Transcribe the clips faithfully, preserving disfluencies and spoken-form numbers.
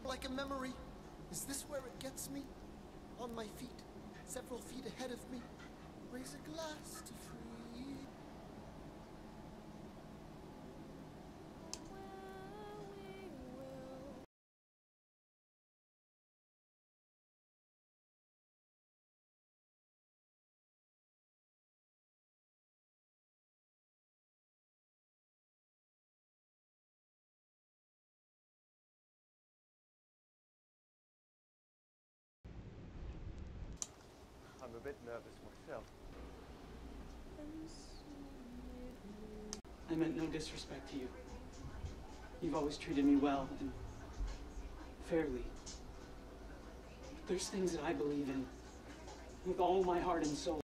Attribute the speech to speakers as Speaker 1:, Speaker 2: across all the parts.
Speaker 1: like a memory. Is this where it gets me? On my feet, several feet ahead of me. Raise a glass to free.
Speaker 2: I'm a bit nervous myself.
Speaker 3: I meant no disrespect to you. You've always treated me well and fairly. But there's things that I believe in with all my heart and soul.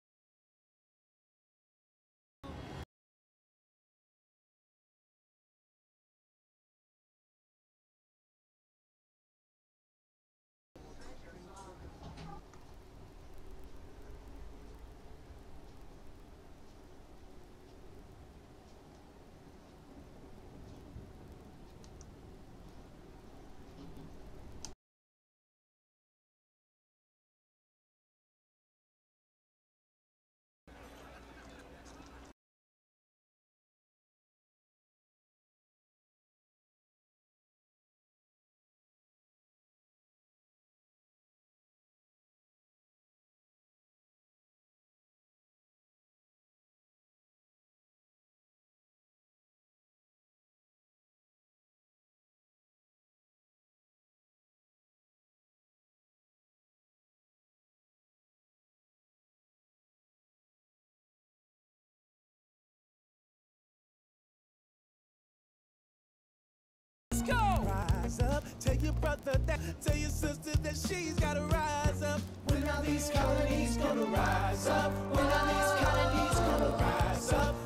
Speaker 4: Go! Rise up, tell your brother that, tell your sister that she's gotta rise up. When are these colonies gonna rise up? When are these colonies gonna rise up?